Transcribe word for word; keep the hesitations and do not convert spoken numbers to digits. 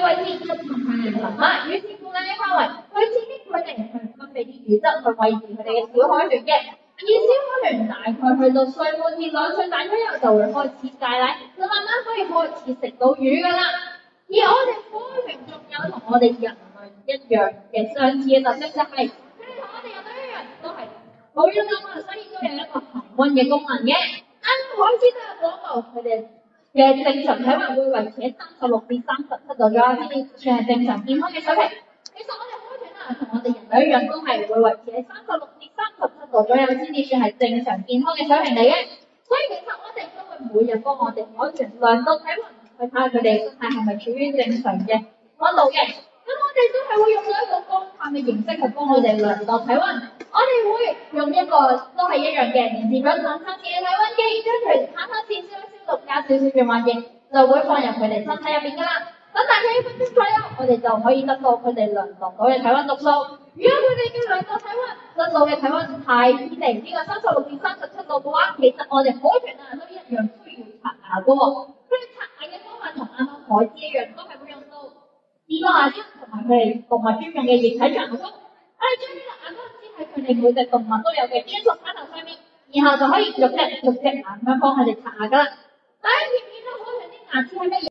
位置一同係媽媽，於是乎咧範圍去刺激佢哋去分泌啲乳汁去維持佢哋嘅小海豚嘅。而小海豚大概去到歲半至兩歲大左右就會開始戒奶，就慢慢可以開始食到魚噶啦。而我哋海豚仲有同我哋人類一樣嘅相似嘅特徵，就係佢哋同我哋人類一樣都係冇乳感啊，所以都有一個恆溫嘅功能嘅。啱啱開始都有講過佢哋嘅正常體溫會維持喺三十六至三十七度左右先至算係正常健康嘅水平。其實我哋海豚啊，同我哋人類一樣都係會維持喺三十六至三十七度左右先至算係正常健康嘅水平嚟嘅。所以其實我哋都會每日幫我哋海豚量度體溫，去睇下佢哋身體係咪處於正常嘅溫度嘅。咁我哋都係會用到一個光探嘅形式去幫我哋量度體溫。我哋會用一個都係一樣嘅連接咗坦克線嘅體溫機，將佢坦克線消一消毒加少少嘅環境，就會放入佢哋身體入邊噶啦。等大概一分鐘左右，我哋就可以得到佢哋量度到嘅體溫讀數。如果佢哋嘅量度體溫得到嘅體溫太偏離呢個三十六至三十七度嘅話，其實我哋海豚啊都一樣需要刷牙噶喎。佢哋刷牙嘅方法同啱啱海獅一樣，都係會用到自動牙刷同埋佢哋動物專用嘅液體牙膏。我哋將呢個牙膏黐喺佢哋每隻動物都有嘅金屬卡頭上面，然後就可以逐隻逐隻牙咁樣幫佢哋刷牙噶啦。大家見唔見到海豚啲牙齒係咩？